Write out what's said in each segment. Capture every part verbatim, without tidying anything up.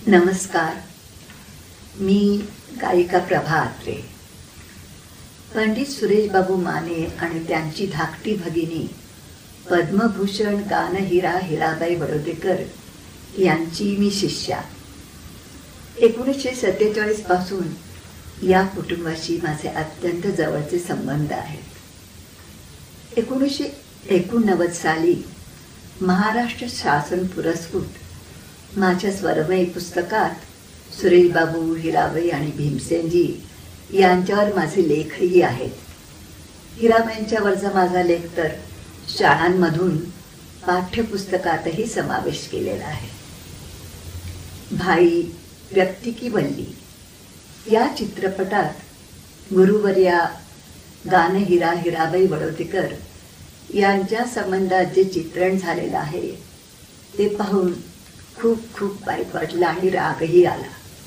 नमस्कार. मी गायिका प्रभा अत्रे. पंडित सुरेश बाबू माने आणि त्यांची धाकटी भगिनी पद्मभूषण गानहिरा हिराबाई बडोदेकर यांची मी शिष्या. एकोणीसशे सत्तेचाळीस पासून या कुटुंबाशी माझे अत्यंत जवळचे संबंध आहेत. एकोणीसशे एकोणनव्वद साली महाराष्ट्र शासन पुरस्कृत माझ्या स्वरमयी पुस्तकात सुरेश बाबू, हिराबाई आणि भीमसेनजी यांच्यावर माझे लेखही आहेत. हिराबाईंच्यावरचा माझा लेख तर शाळांमधून पाठ्यपुस्तकातही समावेश केलेला आहे. भाई, व्यक्ती की वल्ली या चित्रपटात गुरुवर्या गानहिरा हिराबाई बडोदेकर यांच्या संबंधात जे चित्रण झालेलं आहे ते पाहून खूप खूप वाईट वाटलं आणि रागही आला.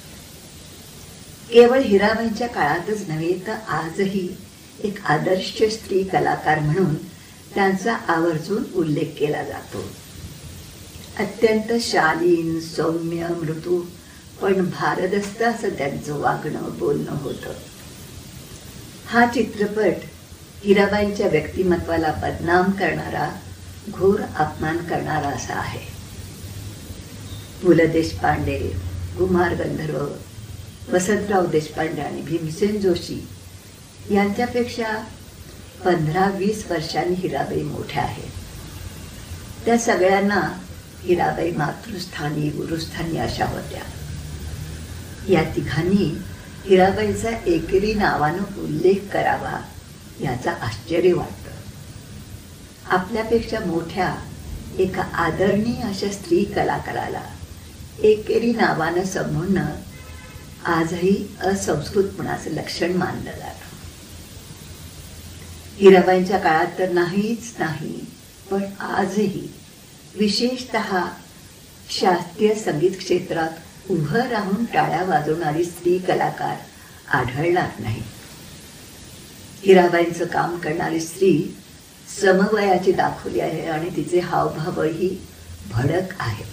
केवळ हिराबाईंच्या काळातच नव्हे तर आजही एक आदर्श स्त्री कलाकार म्हणून त्यांचा आवर्जून उल्लेख केला जातो. अत्यंत शालीन, सौम्य, मृदू पण भारदस्त असं त्यांचं वागणं बोलणं होतं. हा चित्रपट हिराबाईंच्या व्यक्तिमत्वाला बदनाम करणारा, घोर अपमान करणारा असा आहे. पु ल देशपांडे, कुमार गंधर्व, वसंतराव देशपांडे आणि भीमसेन जोशी यांच्यापेक्षा पंधरा वीस वर्षांनी हिराबाई मोठ्या आहेत. त्या सगळ्यांना हिराबाई मातृस्थानी, गुरुस्थानी अशा होत्या. या तिघांनी हिराबाईचा एकेरी नावानं उल्लेख करावा याचा आश्चर्य वाटतं. आपल्यापेक्षा मोठ्या एका आदरणीय अशा स्त्री कलाकाराला एकेरी नावानं संबोधणं आजही असंस्कृतपणाचं लक्षण मानलं जातं. हिराबाईंच्या काळात तर नाहीच नाही, पण आजही विशेषतः शास्त्रीय संगीत क्षेत्रात उभं राहून टाळ्या वाजवणारी स्त्री कलाकार आढळणार नाही. हिराबाईंचं काम करणारी स्त्री समवयाची दाखवली आहे आणि तिचे हावभावही भडक आहे.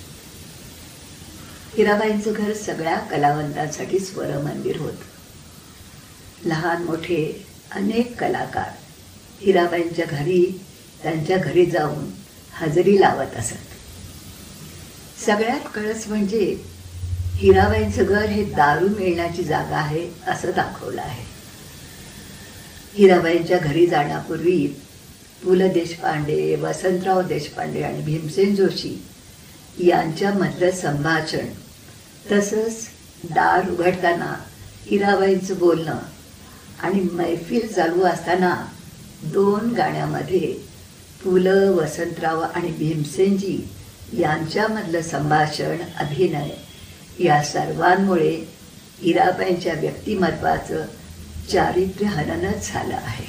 हिराबाईंचं घर सगळ्या कलावंतांसाठी स्वरमंदिर होतं. लहान मोठे अनेक कलाकार हिराबाईंच्या घरी त्यांच्या घरी जाऊन हजेरी लावत असत. सगळ्यात कळस म्हणजे हिराबाईंचं घर हे दारू मिळण्याची जागा आहे असं दाखवलं आहे. हिराबाईंच्या घरी जाण्यापूर्वी पु ल देशपांडे, वसंतराव देशपांडे आणि भीमसेन जोशी यांच्यामधलं संभाषण, तसंच दार उघडताना हिराबाईंचं बोलणं आणि मैफिल चालू असताना दोन गाण्यामध्ये पु ल, वसंतराव आणि भीमसेनजी यांच्यामधलं संभाषण, अभिनय या सर्वांमुळे हिराबाईंच्या व्यक्तिमत्वाचं चारित्र्य हननच झालं आहे.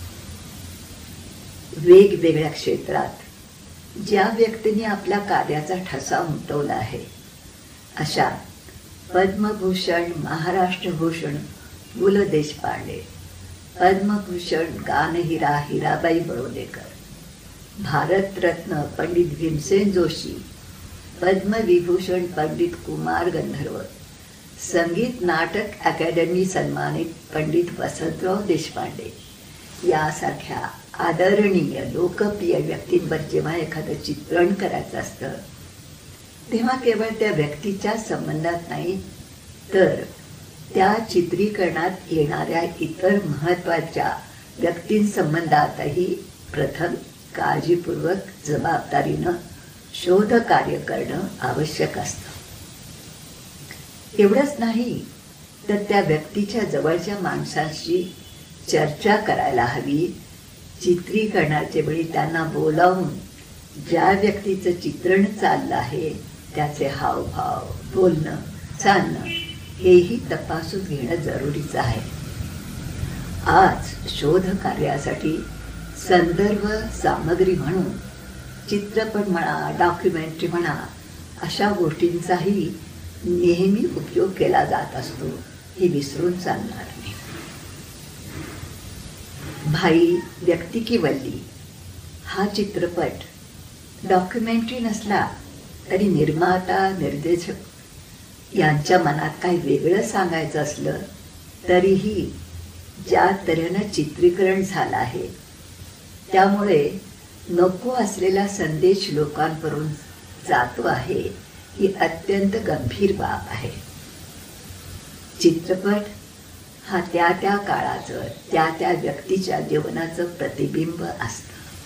वेगवेगळ्या क्षेत्रात ज्या व्यक्तींनी आपल्या कार्याचा ठसा उमटवला आहे अशा पद्मभूषण, महाराष्ट्रभूषण पु ल देशपांडे, पद्मभूषण गानहिरा हिराबाई बडोदेकर, भारतरत्न पंडित भीमसेन जोशी, पद्मविभूषण पंडित कुमार गंधर्व, संगीत नाटक अकादमी सन्मानित पंडित वसंतराव देशपांडे यासारख्या आदरणीय लोकप्रिय व्यक्तींवर जेव्हा एखादं चित्रण करायचं असतं तेव्हा केवळ त्या व्यक्तीच्या संबंधात नाही तर त्या चित्रीकरणात येणाऱ्या इतर महत्त्वाच्या व्यक्तींसंबंधातही प्रथम काळजीपूर्वक जबाबदारीनं शोध कार्य करणं आवश्यक असतं. एवढंच नाही तर त्या व्यक्तीच्या जवळच्या माणसांशी चर्चा करायला हवी. चित्रीकरणाच्या वेळी त्यांना बोलावून ज्या व्यक्तीचं चित्रण चाललं आहे त्याचे हावभाव, बोलणं, चालणं हेही तपासून घेणं जरुरीचं आहे. आज शोध कार्यासाठी संदर्भ सामग्री म्हणून चित्रपट म्हणा, डॉक्युमेंटरी म्हणा अशा गोष्टींचाही नेहमी उपयोग केला जात असतो, हे विसरून चालणार नाही. भाई, व्यक्ती की वल्ली हा चित्रपट डॉक्युमेंटरी नसला तरी निर्माता, निर्देशक यांच्या मनात काही वेगळं सांगायचं असलं तरीही ज्या तऱ्हेनं चित्रीकरण झालं आहे त्यामुळे नको असलेला संदेश लोकांपर्यंत जातो आहे ही अत्यंत गंभीर बाब आहे. चित्रपट हा त्या त्या काळाचं त्या त्या व्यक्तीच्या जीवनाचं प्रतिबिंब असतं.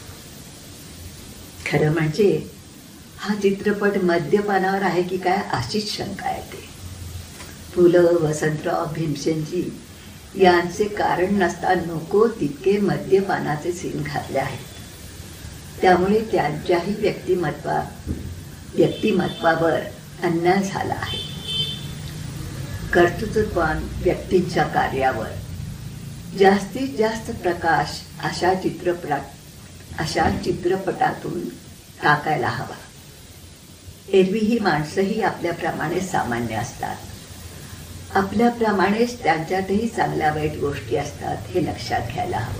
खरं म्हणजे हा चित्रपट मद्यपानावर आहे की काय अशीच शंका येते. पु ल वसंतराव भीमसेनजी यांचे कारण नसता नको तितके मद्यपानाचे सीन घातले आहेत. त्यामुळे त्यांच्याही व्यक्तिमत्वा व्यक्तिमत्वावर अन्याय झाला आहे. कर्तृत्ववान व्यक्तींच्या कार्यावर जास्तीत जास्त प्रकाश अशा चित्रपटात अशा चित्रपटातून टाकायला हवा. एरवी ही माणसंही आपल्याप्रमाणे सामान्य असतात. आपल्याप्रमाणेच त्यांच्यातही चांगल्या वाईट गोष्टी असतात हे लक्षात घ्यायला हवं.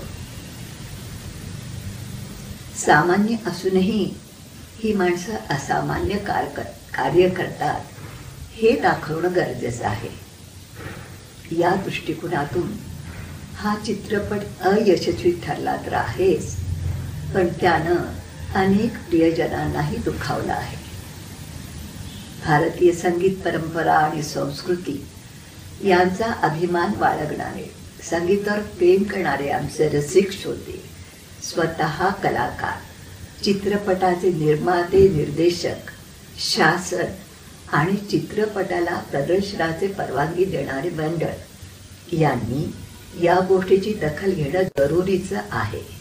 सामान्य असूनही ही माणसं असामान्य कार्य करतात हे दाखवणं गरजेचं आहे. या दृष्टिकोनातून हा चित्रपट अयशस्वी ठरला तर आहेच, पण त्यानं अनेक प्रियजनांनाही दुखावलं आहे. भारतीय संगीत परंपरा आणि संस्कृती यांचा अभिमान बाळगणारे, संगीतावर प्रेम करणारे आमचे रसिक श्रोते, स्वतः कलाकार, चित्रपटाचे निर्माते, निर्देशक, शासन आणि चित्रपटाला प्रदर्शनाचे परवानगी देणारे मंडळ यांनी या गोष्टीची दखल घेणं जरुरीचं आहे.